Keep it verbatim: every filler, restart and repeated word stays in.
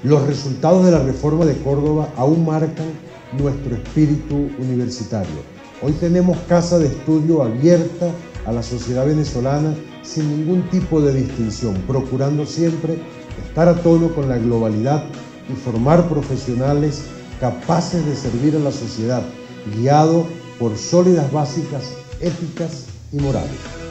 Los resultados de la reforma de Córdoba aún marcan nuestro espíritu universitario. Hoy tenemos casa de estudio abierta a la sociedad venezolana sin ningún tipo de distinción, procurando siempre estar a tono con la globalidad y formar profesionales capaces de servir a la sociedad, guiado por sólidas básicas éticas y morales.